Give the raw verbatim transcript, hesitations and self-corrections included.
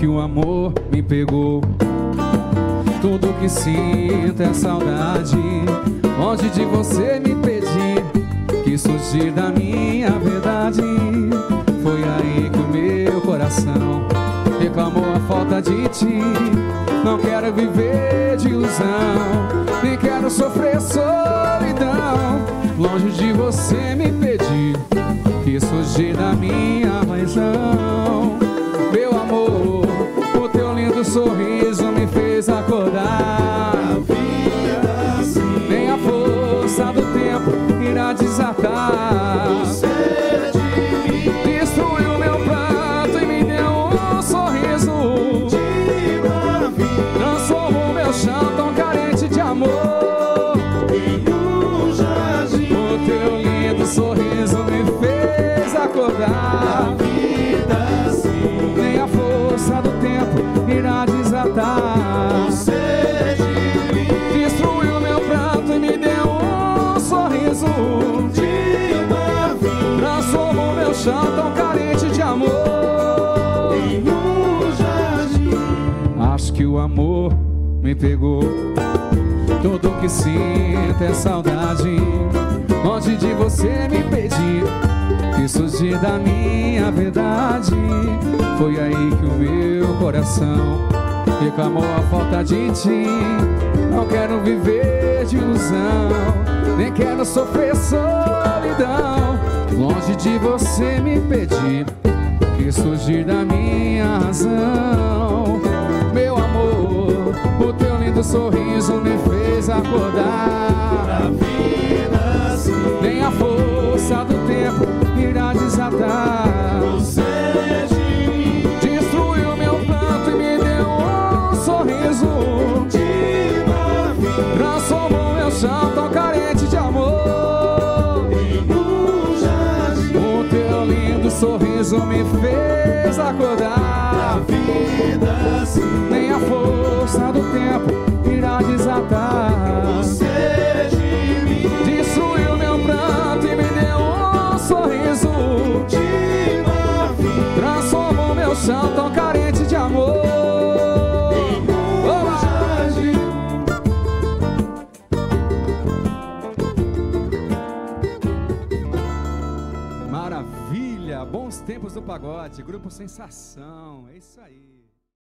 que o amor me pegou. Tudo que sinto é saudade, longe de você me pedir, que surgir da minha verdade. Foi aí que o meu coração reclamou a falta de ti. Não quero viver de ilusão, nem quero sofrer solidão, longe de você me pedir, que surgir da minha paixão. Meu amor, o teu lindo sorriso me fez acordar. A vida assim, Nem a força do tempo irá desatar. você de mim, Destruiu meu pranto e me deu um sorriso. de uma vida Transformou meu chão tão carente de amor em um jardim. O teu lindo sorriso me fez A acordar. vida assim, Nem a força do tempo irá desatar. você de mim, Destruiu meu pranto e me deu um sorriso. de uma vida Transformou meu chão tão carente de amor em um jardim. Acho que o amor me pegou. Tudo que sinto é saudade, longe de você me pedir, que surgir da minha verdade. Foi aí que o meu coração reclamou a falta de ti. Não quero viver de ilusão, nem quero sofrer solidão, longe de você me pedir, que surgir da minha razão. Meu amor, o teu lindo sorriso me fez acordar. A vida assim, Nem a força do tempo irá desatar. você de mim, Destruiu meu pranto e me deu um sorriso. de uma vida Transformou meu chão tão carente de amor em um jardim. O teu lindo sorriso me fez A acordar. vida assim, Nem a força do tempo irá desatar. você de mim, Destruiu meu pranto e me deu um sorriso. de uma vida Transformou meu chão tão carente de amor em um jardim. Maravilha! Bons tempos do pagode, grupo Sensação, é isso aí.